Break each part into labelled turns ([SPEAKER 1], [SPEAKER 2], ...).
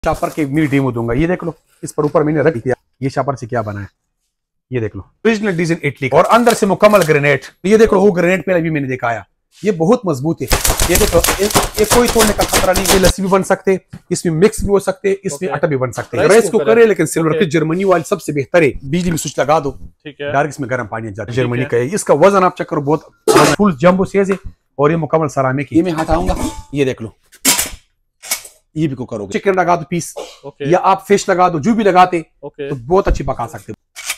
[SPEAKER 1] शापर के मी डेमो दूंगा। ये देख लो, इस पर ऊपर मैंने रख दिया ये शापर से क्या बना है। ये देख लो, ओरिजिनल डिजाइन इटली और अंदर से मुकम्मल ग्रेनेड। ये देख लो, वो ग्रेनेड पहले भी मैंने दिखाया, ये बहुत मजबूत है। ये देखो, ये कोई तोड़ने का खतरा नहीं। ये लस्सी भी बन सकते, इसमें मिक्स भी हो सकते, इसमें आटा भी बन सकते हैं। राइस कुकर है लेकिन सिल्वर की, जर्मनी वाली सबसे बेहतर है। बिजली में स्विच लगा दो, डायरेक्ट इसमें गर्म पानी जाता है। जर्मनी का है, इसका वजन आप चेक करो, बहुत फुल जंबो साइज है और ये मुकम्मल सरामिक है। ये मैं हटाऊंगा, ये देख लो, ये भी कुकर होगा। चिकन लगा दो पीस, या आप फिश लगा दो, जो भी लगाते तो बहुत अच्छी पका सकते।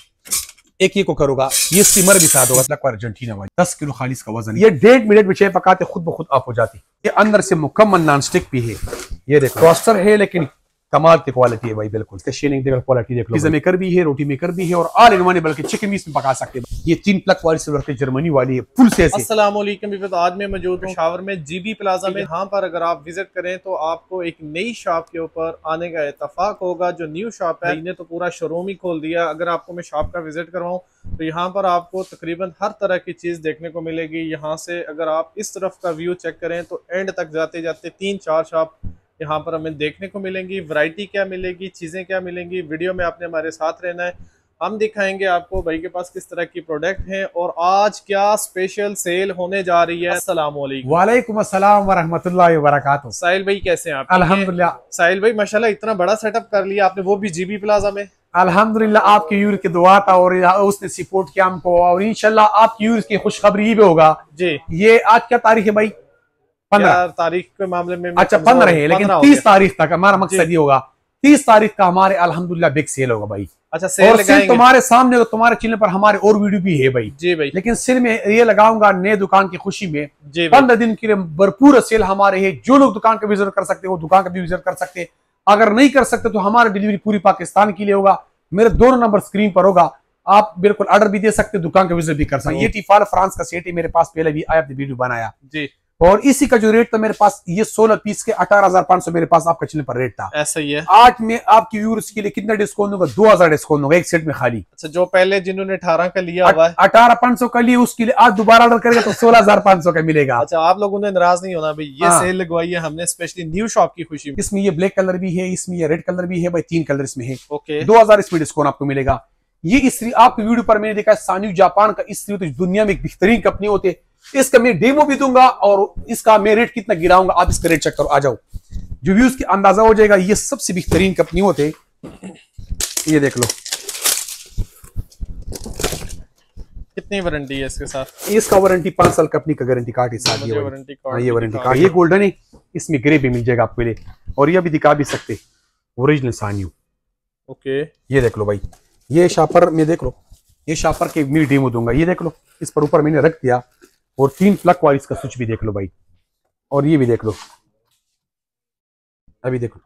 [SPEAKER 1] एक ये कुकर होगा, ये स्टीमर भी साथ होगा, अर्जेंटीना वाली 10 किलो खाली इसका वजन। ये 1.5 मिनट में चाय पकाते खुद ब खुद ऑफ हो जाती। ये अंदर से मुकम्मल नॉन स्टिक भी है। ये देखो, टोस्टर है लेकिन कमाल की क्वालिटी है भाई, बिल्कुल क्वालिटी देख लो। पिज़्ज़ा मेकर भी है, रोटी मेकर भी है और ऑल इन वन, बल्कि चिकन भी इसमें पका सकते हैं। ये 3 प्लग वाली सिल्वर की जर्मनी वाली है, फुल साइज है।
[SPEAKER 2] अस्सलाम वालेकुम, आज मैं मौजूद हूँ पेशावर में जीबी प्लाजा में। यहाँ पर अगर आप विजिट करें तो आपको एक नई शॉप के ऊपर आने का इत्तेफाक होगा। जो न्यू शॉप है, इन्हें तो पूरा शोरूम ही खोल दिया। अगर आपको मैं शॉप का विजिट करवाऊँ तो यहाँ पर आपको तकरीबन हर तरह की चीज देखने को मिलेगी। यहाँ से अगर आप इस तरफ का व्यू चेक करें तो एंड तक जाते जाते 3-4 शॉप यहाँ पर हमें देखने को मिलेंगी। वैरायटी क्या मिलेगी, चीजें क्या मिलेंगी, वीडियो में आपने हमारे साथ रहना है। हम दिखाएंगे आपको भाई के पास किस तरह की प्रोडक्ट हैं और आज क्या स्पेशल सेल होने जा रही है। अस्सलाम वालेकुम।
[SPEAKER 1] वालेकुम अस्सलाम व रहमतुल्लाहि व बरकातहू।
[SPEAKER 2] साहिल भाई कैसे हैं आप?
[SPEAKER 1] अल्हम्दुलिल्लाह।
[SPEAKER 2] साहिल भाई माशाल्लाह इतना बड़ा सेटअप कर लिया आपने, वो भी जीबी प्लाजा में।
[SPEAKER 1] अल्हम्दुलिल्लाह, आपकी यूर की दुआ था और उसने सपोर्ट किया हमको, और इंशाल्लाह आपकी यूर की खुशखबरी भी होगा जी। ये आज क्या तारीख है भाई? 15
[SPEAKER 2] तारीख के मामले में
[SPEAKER 1] अच्छा 15 है, लेकिन 30 तारीख तक हमारा मकसद ये होगा, 30 तारीख का हमारे अल्हम्दुलिल्लाह बिग सेल होगा भाई।
[SPEAKER 2] अच्छा, सेल लगाएंगे
[SPEAKER 1] तुम्हारे सामने, तो तुम्हारे चैनल पर हमारे और वीडियो भी है भाई
[SPEAKER 2] जी भाई।
[SPEAKER 1] लेकिन सेल में ये लगाऊंगा नए दुकान की खुशी में। 15 दिन के लिए भरपूर सेल हमारे है। जो लोग दुकान का विजिट कर सकते हैं वो दुकान का भी विजिट कर सकते हैं। अगर नहीं कर सकते तो हमारा डिलीवरी पूरी पाकिस्तान के लिए होगा। मेरे दोनों नंबर स्क्रीन पर होगा, आप बिल्कुल ऑर्डर भी दे सकते, दुकान का विजिट भी कर सकते। ये टिफाल फ्रांस का सेट है, मेरे पास पहले भी आया, वीडियो बनाया जी। और इसी का जो रेट था मेरे पास, ये 16 पीस के 18,500 मेरे पास आपका चैनल पर रेट था।
[SPEAKER 2] ऐसा ही है।
[SPEAKER 1] आज मैं आपकी व्यूअर्स के लिए कितना डिस्काउंट दूंगा? 2,000 डिस्काउंट दूंगा एक सेट में खाली।
[SPEAKER 2] अच्छा, जो पहले जिन्होंने 18 का लिया हुआ है,
[SPEAKER 1] 18,500 का लिए, उसके लिए आज दोबारा ऑर्डर करेगा तो 16,500 का मिलेगा।
[SPEAKER 2] अच्छा, आप लोगों ने नाराज नहीं होना भाई, ये सेल लगवाई है हमने स्पेशली न्यू शॉप की खुशी में।
[SPEAKER 1] इसमें ये ब्लैक कलर भी है, इसमें ये रेड कलर भी है भाई, 3 कलर इसमें है।
[SPEAKER 2] ओके,
[SPEAKER 1] 2,000 इसमें डिस्काउंट आपको मिलेगा। ये इस्त्री आपकी वीडियो पर मैंने देखा, सान्यू जापान का इस्त्री तो दुनिया में एक बेहतरीन कंपनी होती है। इसका मैं डेमो भी दूंगा और इसका मैं रेट कितना गिराऊंगा, आप इसका रेट चेक करो, आ जाओ, जो व्यूज की अंदाजा हो जाएगा। ये सबसे बेहतरीन कंपनी होते, ये देख लो।
[SPEAKER 2] कितनी वारंटी है इसके साथ?
[SPEAKER 1] इसका वारंटी 5 साल कंपनी का गारंटी कार्ड के साथ। ये वारंटी कार्ड, ये गोल्डन है, इसमें ग्रे भी मिल जाएगा आपको लिए, और ये भी दिखा भी सकते ओरिजिनल सान्यू।
[SPEAKER 2] ओके,
[SPEAKER 1] ये देख लो भाई, ये शापर में देख लो, ये शापर के मी डेमो दूंगा। ये देख लो, इस पर ऊपर मैंने रख दिया, और 3 प्लग वाली इसका स्विच भी देख लो भाई, और ये भी देख लो, अभी देखो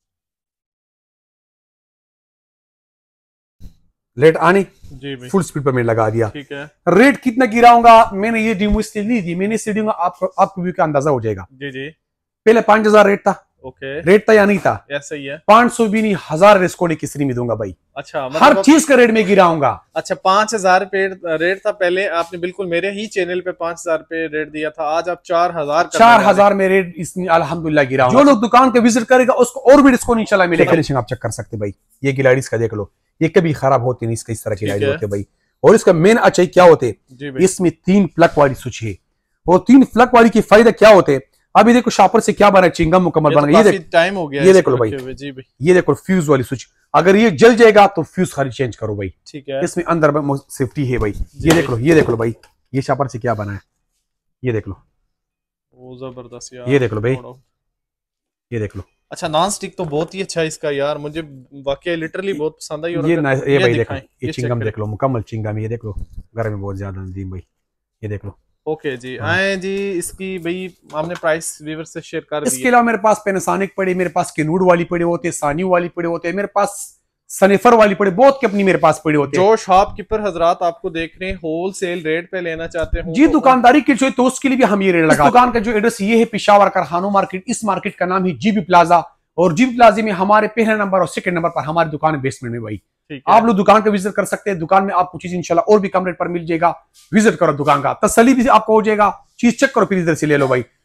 [SPEAKER 1] लेट आने
[SPEAKER 2] जी भाई,
[SPEAKER 1] फुल स्पीड पर मैंने लगा दिया।
[SPEAKER 2] ठीक है।
[SPEAKER 1] रेट कितना गिराऊंगा मैंने, ये डेमो इसलिए ली थी, मैंने इसे दूंगा, आपको व्यू का अंदाजा हो जाएगा।
[SPEAKER 2] जी जी,
[SPEAKER 1] पहले 5,000 रेट था।
[SPEAKER 2] ओके,
[SPEAKER 1] रेट था या नहीं था?
[SPEAKER 2] ऐसा ही है।
[SPEAKER 1] 500 भी नहीं, 1000 डिस्काउंट किसी में दूंगा भाई।
[SPEAKER 2] अच्छा,
[SPEAKER 1] हर चीज का रेट में गिराऊंगा।
[SPEAKER 2] अच्छा, 5,000 रेट था पहले, आपने बिल्कुल मेरे ही चैनल पे 5,000 पे रेट दिया था, आज आप 4,000
[SPEAKER 1] में रेट इसमें अल्हम्दुलिल्लाह गिराऊंगा। जो लोग दुकान के विजिट करेगा उसको और भी डिस्काउंट इंशाल्लाह मिलेगा। फिनिशिंग आप चेक कर सकते भाई, ये गिलाड़ीज का देख लो, ये कभी खराब होती नहीं, इसका इस तरह की लाइट होते भाई। और इसका मेन अच्छाई क्या होते, इसमें 3 प्लग वाली स्विच है, और 3 प्लग वाली के फायदा क्या होते। अभी देखो शापर से क्या बना है, चिंगम मुकम्मल बना। ये देखो
[SPEAKER 2] टाइम हो गया,
[SPEAKER 1] ये देखो भाई जी भाई, ये देखो फ्यूज वाली स्विच, अगर ये जल जाएगा तो फ्यूज खाली चेंज करो भाई,
[SPEAKER 2] ठीक है।
[SPEAKER 1] इसमें अंदर सेफ्टी है भाई। ये देख लो, ये देख लो भाई, ये शापर से क्या बना है, ये देख लो,
[SPEAKER 2] वो जबरदस्त यार।
[SPEAKER 1] ये देख लो भाई, ये देख लो।
[SPEAKER 2] अच्छा, नॉन स्टिक तो बहुत ही अच्छा है इसका यार, मुझे वाकई लिटरली बहुत पसंद आई।
[SPEAKER 1] ये भाई देखो, ये चिंगम देख लो, मुकम्मल चिंगम, ये देख लो, घर में बहुत ज्यादा नदीम भाई, ये देख लो।
[SPEAKER 2] ओके जी, आए जी, इसकी भाई हमने प्राइस व्यूअर से शेयर कर दी।
[SPEAKER 1] इसके अलावा मेरे पास पैनासोनिक पड़े, मेरे पास केनूड वाली पड़े होते, सान्यू वाली पड़े होते, मेरे पास सनेफर वाली पड़े, बहुत कंपनी मेरे पास पड़े होते हैं।
[SPEAKER 2] जो शॉपकीपर हजरात आपको देख रहे हैं, होलसेल रेट पे लेना चाहते हो
[SPEAKER 1] जी, दुकानदारी की जो तो उसके लिए भी हम ये रेट लगा। दुकान का जो एड्रेस ये है, पेशावर कारखानों मार्केट। इस मार्केट का नाम है जीबी प्लाजा, और जीबी प्लाजा में हमारे पहले नंबर और सेकंड नंबर पर हमारी दुकान है बेसमेंट में भाई। आप लोग दुकान का विजिट कर सकते हैं, दुकान में आपको चीज इंशाल्लाह और भी कम रेट पर मिल जाएगा। विजिट करो दुकान का, तसल्ली भी आपको हो जाएगा, चीज चेक करो, फिर इधर से ले लो भाई।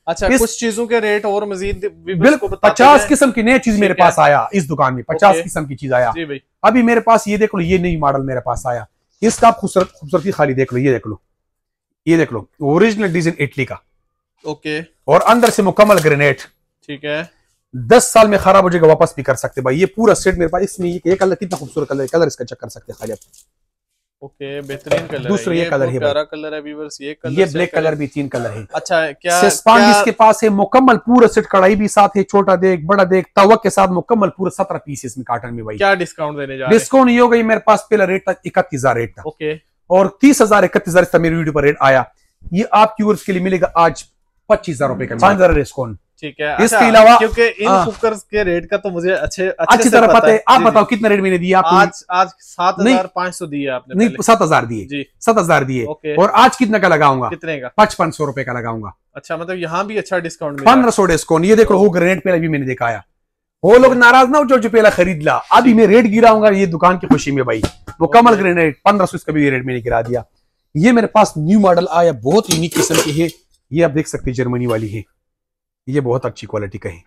[SPEAKER 2] अच्छा, कुछ चीजों के रेट और मजीद
[SPEAKER 1] बिल्कुल 50 किस्म की नई चीज मेरे पास आया इस दुकान में, 50 किस्म की चीज आया
[SPEAKER 2] जी भाई।
[SPEAKER 1] अभी मेरे पास ये देख लो, ये नई मॉडल मेरे पास आया, इसका आप खूबसूरती खाली देख लो, ये देख लो, ये देख लो, ओरिजिनल डिजाइन इटली का।
[SPEAKER 2] ओके।
[SPEAKER 1] और अंदर से मुकम्मल ग्रेनेड।
[SPEAKER 2] ठीक है।
[SPEAKER 1] 10 साल में खराब हो जाएगा, वापस भी कर सकते भाई। ये पूरा सेट मेरे पास, इसमें ये कलर कितना खूबसूरत कलर है, कलर इसका चेक कर सकते हैं खाली आप।
[SPEAKER 2] ओके, बेहतरीन कलर
[SPEAKER 1] दूसरा ये कलर है,
[SPEAKER 2] प्यारा कलर है व्यूअर्स, ये कलर,
[SPEAKER 1] ये ब्लैक कलर भी 3 कलर है।
[SPEAKER 2] अच्छा, क्या
[SPEAKER 1] इसके पास है मुकम्मल पूरा सेट, कढ़ाई भी साथ है, छोटा देख बड़ा देख तवा के साथ मुकम्मल पूरा 17 पीस इसमें काटन में भाई।
[SPEAKER 2] क्या डिस्काउंट देने जा रहे हैं?
[SPEAKER 1] डिस्काउंट ये हो गई, मेरे पास पहला रेट था 31,000 रेट था।
[SPEAKER 2] ओके।
[SPEAKER 1] और 30,000 31,000 इसका मेरी वीडियो पर रेट आया, ये आपकी व्यूअर्स के लिए मिलेगा आज 25,000 रुपए का, 5,000 डिस्काउंट।
[SPEAKER 2] ठीक है।
[SPEAKER 1] इसके अलावा
[SPEAKER 2] क्योंकि इन कुकर्स के रेट का तो मुझे अच्छी
[SPEAKER 1] तरह पता है। आप बताओ कितना रेट मैंने दिया?
[SPEAKER 2] आज 7,500 दिया आपने?
[SPEAKER 1] नहीं, 7,000 दिए, 7,0000 दिए। और आज कितना का लगाऊंगा?
[SPEAKER 2] कितने का?
[SPEAKER 1] 5500 रुपए का लगाऊंगा।
[SPEAKER 2] अच्छा, मतलब यहाँ भी अच्छा डिस्काउंट,
[SPEAKER 1] 1500 डिस्काउंट। ये देखो, वो ग्रेनेड पहले भी मैंने दिखाया, वो लोग नाराज ना हो जो पहला खरीद ला, अभी मैं रेट गिराऊंगा ये दुकान की खुशी में भाई। मुकम्मल ग्रेनेड 1500, इसका भी रेट मैंने गिरा दिया। ये मेरे पास न्यू मॉडल आया, बहुत यूनिक किस्म की है, ये आप देख सकते हैं, जर्मनी वाली है, ये बहुत अच्छी क्वालिटी का है,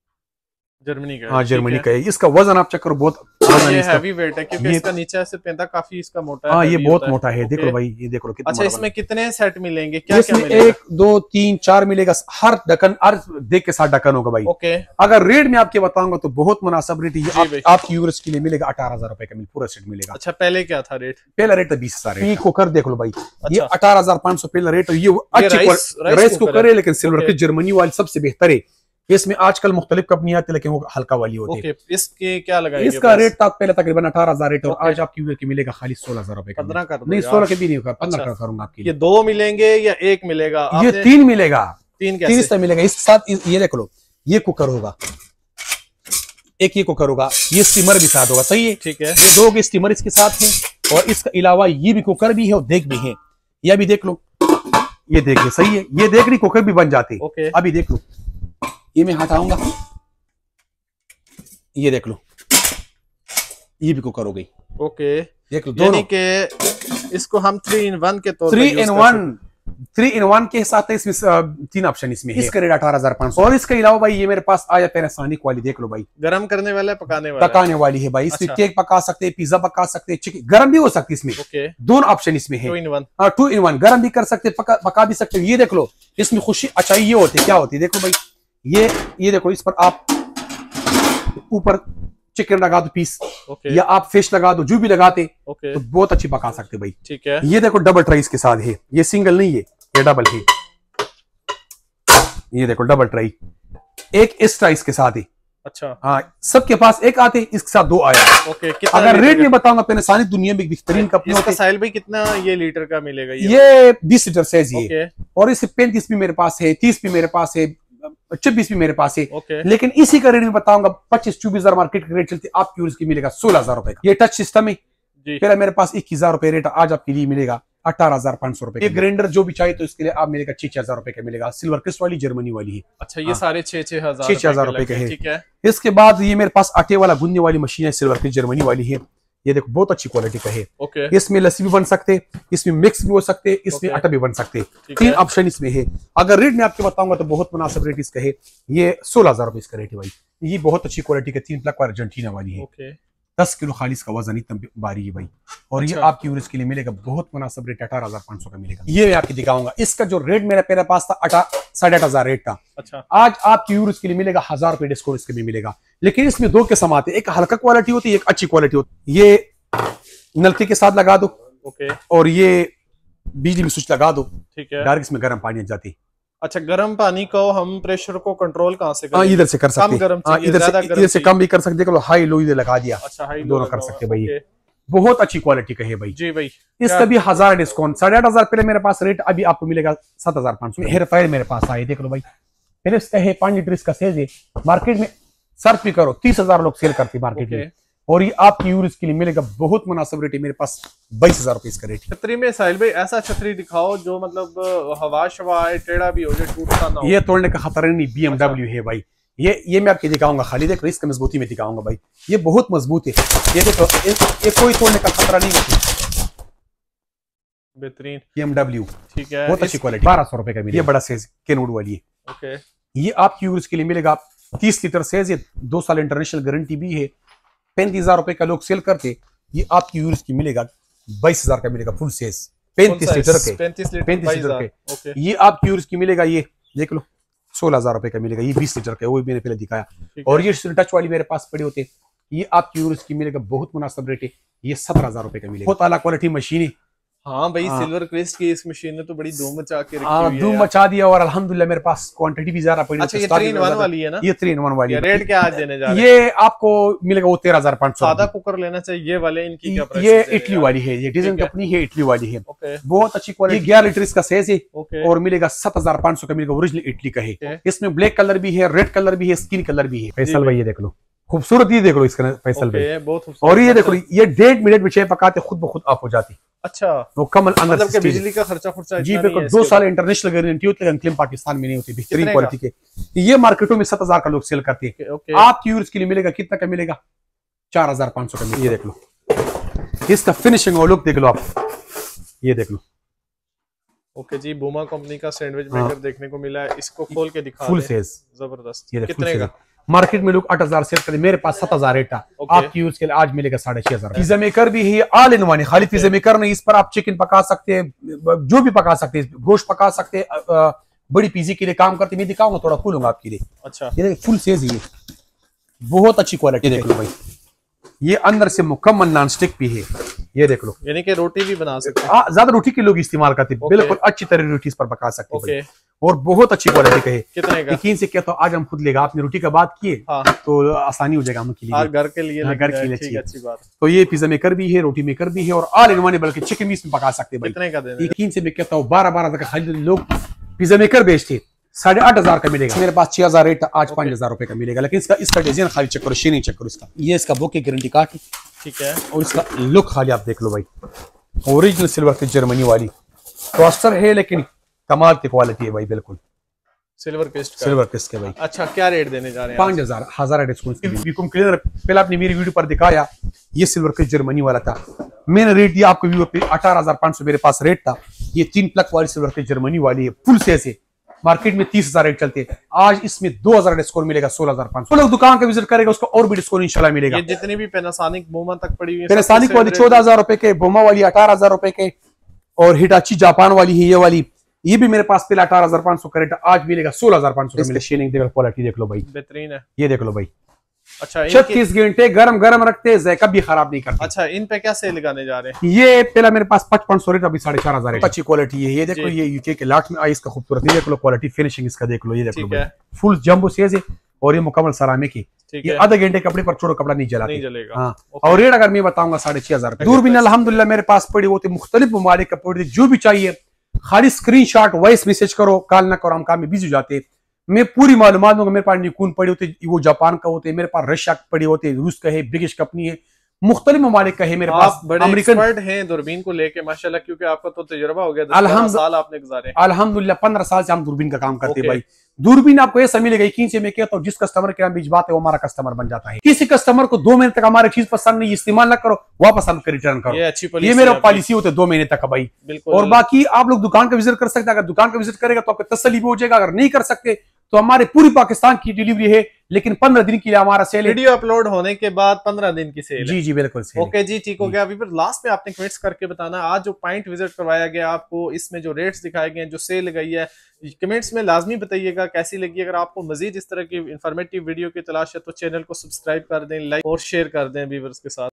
[SPEAKER 2] जर्मनी का।
[SPEAKER 1] हाँ, जर्मनी का है। इसका वजन आप चेक करो, बहुत
[SPEAKER 2] ये हैवी वेट है, क्योंकि इसका नीचे से पेंदा काफी इसका मोटा है।
[SPEAKER 1] हाँ, ये बहुत मोटा है, देख लो भाई, ये देख लो कितना।
[SPEAKER 2] अच्छा, इसमें कितने सेट मिलेंगे? क्या क्या
[SPEAKER 1] मिलेगा? 1 2 3 4 मिलेगा, हर ढक्कन, हर देख के साथ ढक्कन होगा भाई।
[SPEAKER 2] ओके।
[SPEAKER 1] अगर रेट में आपके बताऊंगा तो बहुत मुनासिब रेट है, आपकी यूरोस के लिए मिलेगा 18,000 रुपए का पूरा सेट मिलेगा।
[SPEAKER 2] अच्छा, पहले क्या था रेट?
[SPEAKER 1] पहला रेट था 20,000। ये कुकर देख लो भाई, ये 18,500 पहला रेट है। ये अच्छी राइस कुकर है, लेकिन सिल्वर की जर्मनी वाली सबसे बेहतर है। इसमें आजकल मुख्तलिफ कंपनी आती है, लेकिन वो हल्का वाली होती है।
[SPEAKER 2] इसके क्या लगाएंगे?
[SPEAKER 1] इसका रेट था पहले तकरीबन 18,000 रेट, और आज आपकी की मिलेगा खाली 16,000 रुपए का।
[SPEAKER 2] 15 कर दो।
[SPEAKER 1] नहीं, 16 के भी नहीं होगा, 15 का करूंगा आपके लिए।
[SPEAKER 2] ये 2 मिलेंगे या 1 मिलेगा?
[SPEAKER 1] ये 3 मिलेगा।
[SPEAKER 2] 3 कैसे?
[SPEAKER 1] 3 मिलेगा। इसके साथ ये देख लो, ये कुकर होगा, एक ये कुकर होगा, ये स्टीमर भी साथ होगा, सही है?
[SPEAKER 2] ठीक है।
[SPEAKER 1] ये 2 स्टीमर इसके साथ है, और इसके अलावा ये भी कुकर भी है और देख भी है। ये अभी देख लो, ये देखिए, सही है, ये देख रही कुकर भी बन जाती। अभी देख लो, ये मैं हटाऊंगा, ये देख लो, ये भी कुकर हो गई।
[SPEAKER 2] ओके,
[SPEAKER 1] देख लो दोनों
[SPEAKER 2] के इसको हम 3 in 1 के तौर पर
[SPEAKER 1] 3 in 1 के साथ है। इसमें 3 ऑप्शन इसमें है। इसका रेट 18,500। और इसके अलावा भाई ये मेरे पास आया पैनासोनिक वाली, देख लो भाई,
[SPEAKER 2] गरम करने वाला, पकाने
[SPEAKER 1] वाली है भाई। इसमें केक पका सकते हैं, पिज्जा पका सकते हैं, चिकन गरम भी हो सकती है इसमें। दोनों ऑप्शन इसमें है, 2 in 1 गरम भी कर सकते, पका भी सकते। ये देख लो, इसमें खुशी अच्छा ये होती है, क्या होती है देखो भाई, ये देखो, इस पर आप ऊपर चिकन लगा दो पीस, या आप फिश लगा दो, जो भी लगाते तो बहुत अच्छी पका सकते भाई।
[SPEAKER 2] ठीक है।
[SPEAKER 1] ये देखो डबल ट्राई इसके साथ है, ये सिंगल नहीं है, ये डबल है। ये देखो डबल ट्राई, एक इस ट्राई के साथ है।
[SPEAKER 2] अच्छा,
[SPEAKER 1] हाँ, सबके पास एक आते, इसके साथ 2 आया।
[SPEAKER 2] ओके।
[SPEAKER 1] अगर रेट में बताऊंगा, पैनासोनिक दुनिया में बेहतरीन कंपनी होती है।
[SPEAKER 2] साहिल भाई, कितना ये लीटर का मिलेगा?
[SPEAKER 1] ये 20 लीटर साइज है, और इससे 35 भी मेरे पास है, 30 भी मेरे पास है, 26 भी मेरे पास है। लेकिन इसी का रेट में बताऊंगा, 25-24,000 मार्केट का रेट चलती, आपकी यूज की मिलेगा 16,000 रुपए का। ये टच सिस्टम है, पहले मेरे पास 21,000 रुपए रेट, आज आपके लिए मिलेगा 18,500 रुपए। ये ग्राइंडर जो भी चाहिए तो इसके लिए आप मिलेगा 6,000 रुपए का मिलेगा। सिल्वर क्रिस्ट वाली जर्मनी वाली है।
[SPEAKER 2] अच्छा, ये सारे 6,000
[SPEAKER 1] रुपए के है।
[SPEAKER 2] ठीक है।
[SPEAKER 1] इसके बाद ये मेरे पास आटे वाला गूंदने वाली मशीन है, सिल्वर क्रिस्ट जर्मनी वाली है। ये देखो बहुत अच्छी क्वालिटी का है। इसमें लस्सी भी बन सकते, इसमें मिक्स भी हो सकते, इसमें आटा भी बन सकते। 3 ऑप्शन इसमें है। अगर रेट में आपको बताऊंगा तो बहुत मुनासिब रेट इसका है, ये 16,000 रुपए इसका रेट है भाई। ये बहुत अच्छी क्वालिटी का 3 प्लग अर्जेंटीना वाली है। 10 किलो खाली इसका वजन, इतना भारी है भाई। और ये आपकी यूज के लिए मिलेगा बहुत मुनासिब रेट, 18,500 का मिलेगा। ये मैं आपको दिखाऊंगा। इसका जो रेट मेरे पास था 8,500 रेट था।
[SPEAKER 2] अच्छा,
[SPEAKER 1] आज आपकी यूज के लिए मिलेगा 1,000 रुपए डिस्काउंट इसके भी मिलेगा। लेकिन इसमें 2 किस्म आते हैं, एक हल्का क्वालिटी होती है, एक अच्छी क्वालिटी होती है। ये नलके के साथ लगा दो, और ये बिजली में स्विच लगा दो, ठीक है, डायरेक्ट इसमें गर्म पानी आ जाती।
[SPEAKER 2] अच्छा, गर्म पानी को हम प्रेशर को कंट्रोल कहां से करें?
[SPEAKER 1] इधर से कर सकते हैं, इधर से कम भी कर सकते हैं, हाई लो इधर लगा दिया।
[SPEAKER 2] अच्छा, हाई
[SPEAKER 1] दोनों कर सकते हैं भाई। बहुत अच्छी क्वालिटी का है भाई।
[SPEAKER 2] जी भाई।
[SPEAKER 1] इसका भी 1,000 डिस्काउंट, 8,500 पहले मेरे पास रेट, अभी आपको मिलेगा 7,500। हेयर फायर मेरे पास आए, देख लो भाई, पहले इसका है 5 लीटर इसका साइज है। मार्केट में सर्च भी करो, 30,000 लोग सेल करते मार्केट में, और ये आपकी यूज के लिए मिलेगा बहुत मुनासिब रेट है। मेरे पास 22,000 रुपए इसका रेट।
[SPEAKER 2] छतरी में साहिल भाई ऐसा छतरी दिखाओ जो मतलब हवा शवा टेढ़ा भी हो जाए, टूटता ना हो।
[SPEAKER 1] ये तोड़ने का खतरा नहीं, BMW है भाई। ये मैं आपको दिखाऊंगा, खाली देख, इसका मजबूती में दिखाऊंगा भाई। ये बहुत मजबूत है, ये देखो, ये कोई तोड़ने का खतरा नहीं होता।
[SPEAKER 2] बेहतरीन
[SPEAKER 1] BMW,
[SPEAKER 2] ठीक है,
[SPEAKER 1] बहुत अच्छी क्वालिटी। 1,200 रुपए का मिलेगा। ये बड़ा साइज केनवुड वाली है।
[SPEAKER 2] ओके,
[SPEAKER 1] ये आपकी यूज के लिए मिलेगा 30 लीटर सेज, ये 2 साल इंटरनेशनल गारंटी भी है। 35,000 रुपए का लोग सेल करते, ये आपकी यूज की मिलेगा 22,000 का मिलेगा फुल सेज, 35 लीटर के,
[SPEAKER 2] 35
[SPEAKER 1] लीटर के।
[SPEAKER 2] ओके,
[SPEAKER 1] ये आपकी यूज की मिलेगा, ये देख लो 16,000 रुपए का मिलेगा, ये 20 लीटर का, वो मैंने पहले दिखाया। और ये टच वाली मेरे पास पड़ी होते, ये आपकी यूज की मिलेगा बहुत मुनासिब रेट है, ये 17,000 रुपए का मिलेगा। बहुत आला क्वालिटी मशीन है।
[SPEAKER 2] हाँ भाई, सिल्वर क्रिस्ट की इस मशीन ने तो बड़ी धूम मचा के रखी
[SPEAKER 1] हाँ,
[SPEAKER 2] हुई है
[SPEAKER 1] धूम
[SPEAKER 2] यार।
[SPEAKER 1] मचा दिया, और अल्हम्दुलिल्लाह मेरे पास क्वांटिटी भी ज्यादा पड़ी।
[SPEAKER 2] अच्छा, ये 3-in-1 वाली है ना?
[SPEAKER 1] ये 3-in-1 वाली है।
[SPEAKER 2] रेट क्या आज देने जा रहे हैं?
[SPEAKER 1] ये आपको मिलेगा वो 13,500।
[SPEAKER 2] सादा कुकर लेना चाहिए, ये वाले इनकी क्या प्राइस
[SPEAKER 1] ये
[SPEAKER 2] है?
[SPEAKER 1] इटली वाली है, ये डिजाइन कंपनी है, इटली वाली है।
[SPEAKER 2] ओके,
[SPEAKER 1] बहुत अच्छी क्वालिटी, 11 लीटर इसका साइज है।
[SPEAKER 2] ओके,
[SPEAKER 1] और मिलेगा 7,500 का, मिलेगा ओरिजिनल इटली का है। इसमें ब्लैक कलर भी है, रेड कलर भी है, स्किन कलर भी है। फैसल भाई ये देख लो, खूबसूरत, ये देख लो इसका फैसल भाई,
[SPEAKER 2] बहुत खूबसूरत।
[SPEAKER 1] और ये देखो, ये 1.5 मिनट में चाय पकाते खुद ब खुद ऑफ हो जाती।
[SPEAKER 2] अच्छा,
[SPEAKER 1] वो कमल अंदर
[SPEAKER 2] मतलब कि
[SPEAKER 1] से
[SPEAKER 2] बिजली का खर्चा
[SPEAKER 1] जी बिल्कुल। 2 साल इंटरनेशनल गारंटी होती है, लेकिन क्लेम पाकिस्तान में नहीं होती, बेहतरीन क्वालिटी के। ये मार्केटों में 7,000 का लोग सेल करते हैं। आपकी यूज के लिए मिलेगा कितना का मिलेगा? 4,500 का मिलेगा। ये देख लो, इसका फिनिशिंग और लुक देख लो आप, ये देख लो।
[SPEAKER 2] ओके जी, बूमा कंपनी का सैंडविच मेकर देखने को मिला है, इसको खोल के दिखा
[SPEAKER 1] फुल
[SPEAKER 2] दें।
[SPEAKER 1] साइज,
[SPEAKER 2] जबरदस्त।
[SPEAKER 1] ये
[SPEAKER 2] कितने का?
[SPEAKER 1] मार्केट में लोग 8,000 सेल करते, मेरे पास 7,000 रेट था। आपकी यूज के लिए आज मिलेगा 6,500। पिज्जा मेकर भी है, ऑल इन वन है। खाली पिज्जा मेकर नहीं, इस पर आप चिकन पका सकते हैं, जो भी पका सकते हैं, गोश्त पका सकते हैं। बड़ी पीजी के लिए काम करते, मैं दिखाऊंगा, थोड़ा खोलूंगा आपके लिए।
[SPEAKER 2] अच्छा,
[SPEAKER 1] ये फुल साइज है, बहुत अच्छी क्वालिटी देख लो भाई। ये अंदर से मुकम्मल नॉन स्टिक भी है, ये देख लो।
[SPEAKER 2] यानी कि रोटी भी बना सकते हैं।
[SPEAKER 1] ज्यादा रोटी के लोग इस्तेमाल करते हैं, बिल्कुल अच्छी तरह रोटी इस पर पका सकते हैं। और बहुत अच्छी क्वालिटी का है।
[SPEAKER 2] कितने का?
[SPEAKER 1] यकीन से क्या, तो आज हम खुद लेगा, आपने रोटी का बात किए तो आसानी हो जाएगा हम के लिए,
[SPEAKER 2] घर के लिए,
[SPEAKER 1] घर के लिए
[SPEAKER 2] ठीक, अच्छी बात।
[SPEAKER 1] तो ये पिज्जा मेकर भी है, रोटी मेकर भी है, और ऑल इन वन, बल्कि चिकन भी इसमें पका सकते हैं।
[SPEAKER 2] कितने का देना?
[SPEAKER 1] यकीन से मैं कहता हूँ 12,000 का खाली लोग पिज्जा मेकर बेचते, 8,500 का मिलेगा। मेरे पास 6,000 रेट था, आज 5,000 रुपए का मिलेगा। लेकिन इसका डिजाइन खाली चेक करो, शेनिंग चेक करो इसका। ये इसका बुक की गारंटी कार्ड,
[SPEAKER 2] ठीक है,
[SPEAKER 1] और इसका लुक खाली आप देख लो भाई, ओरिजिनल सिल्वर की जर्मनी वाली टोस्टर है, लेकिन कमाल की क्वालिटी है भाई, बिल्कुल
[SPEAKER 2] सिल्वर क्रिस्ट
[SPEAKER 1] के भाई।
[SPEAKER 2] अच्छा, क्या रेट देने जा रहे हैं?
[SPEAKER 1] 5,000 डिस्काउंट। पहले आपने मेरी वीडियो पर दिखाया, ये सिल्वर क्रिस्ट जर्मनी वाला था, मैंने रेट दिया आपको व्यू पे 18,500 मेरे पास रेट था। ये 3 प्लग वाली सिल्वर क्रिस्ट जर्मनी वाली है, फुल सेल है। मार्केट में 30,000 रेट चलते हैं, आज इसमें 2,000 डिस्काउंट मिलेगा, 16,500। लोग दुकान का विजिट करेगा, उसको और भी डिस्काउंट इंशाल्लाह मिलेगा।
[SPEAKER 2] ये जितनी भी पैनासोनिक बूमा तक पड़ी हुई है,
[SPEAKER 1] पैनासोनिक वाली 14,000 रुपए के, बोमा वाली 18,000 रुपए के, और हिटाची जापान वाली है ये वाली, ये भी मेरे पास पहले 18,500 का रेट, आज मिलेगा 16,500 का। शेनिंग देख लो, क्वालिटी देख लो भाई,
[SPEAKER 2] बेहतरीन है।
[SPEAKER 1] ये देख लो भाई।
[SPEAKER 2] अच्छा,
[SPEAKER 1] 36 घंटे गरम गरम रखते हैं, जायका भी खराब नहीं करते।
[SPEAKER 2] अच्छा, इन पे क्या सेल लगाने जा रहे हैं?
[SPEAKER 1] ये पहला मेरे पास 5500 रेट, अभी 4,500 रेट। अच्छी क्वालिटी है, ये देखो, ये यूके के लाट में आई, इसका खूबसूरत, ये देख लो क्वालिटी, फिनिशिंग इसका देख लो, ये देख लो फुल जंबो सेज है, और ये मुकम्मल सरामिक है। ये आधे घंटे कपड़े पर छोड़ो, कपड़ा नहीं जलेगा। हाँ, और रेट अगर मैं बताऊंगा 6,500। दूरबीन अल्हम्दुलिल्लाह मेरे पास पड़ी होती, मुख्तलिफ ममालिक का पड़ी, जो भी चाहिए खाली स्क्रीनशॉट वॉइस मैसेज करो, कॉल ना करो, हम काम में बिजी हो जाते। मैं पूरी मालूमात दूंगा। मेरे पास निकून पड़ी होती, वो जापान का होते, मेरे पास रशिया पड़ी होते, रूस का है, ब्रिटिश कंपनी है, मुख्तलिफ ममालिक का है मेरे पास।
[SPEAKER 2] बड़े एक्सपर्ट हैं दूरबीन को लेके माशाल्लाह, क्योंकि आपका तो तजुर्बा हो गया, 10 साल आपने गुजारे।
[SPEAKER 1] अल्हम्दुलिल्लाह 15 साल से हम दूरबीन का काम करते हैं भाई। दूरबीन आपको ऐसा मिलेगा, यकीन से मैं कहता हूँ, जिस कस्टमर के हम बीच बात है वो हमारा कस्टमर बन जाता है। किसी कस्टमर को 2 महीने तक हमारी चीज पसंद नहीं, इस्तेमाल ना करो, वापस हमको रिटर्न करो। ये मेरा पॉलिसी होता है 2 महीने तक भाई। और बाकी आप लोग दुकान का विजिट कर सकते हैं, अगर दुकान का विजिट करेगा तो आपको तसल्ली भी हो जाएगा। अगर नहीं कर सकते तो हमारे पूरी पाकिस्तान की डिलीवरी है, लेकिन 15 दिन के लिए हमारा सेल है।
[SPEAKER 2] वीडियो अपलोड होने के बाद 15 दिन की सेल
[SPEAKER 1] जी बिल्कुल।
[SPEAKER 2] ओके जी, ठीक हो गया। अभी फिर लास्ट में आपने कमेंट्स करके बताना, आज जो पॉइंट विजिट करवाया गया आपको, इसमें जो रेट्स दिखाए गए हैं, जो सेल लगाई है, कमेंट्स में लाजमी बताइएगा कैसी लगी। अगर आपको मजीद इस तरह की इंफॉर्मेटिव वीडियो की तलाश है तो चैनल को सब्सक्राइब कर दें, लाइक और शेयर कर दें व्यूअर्स के साथ।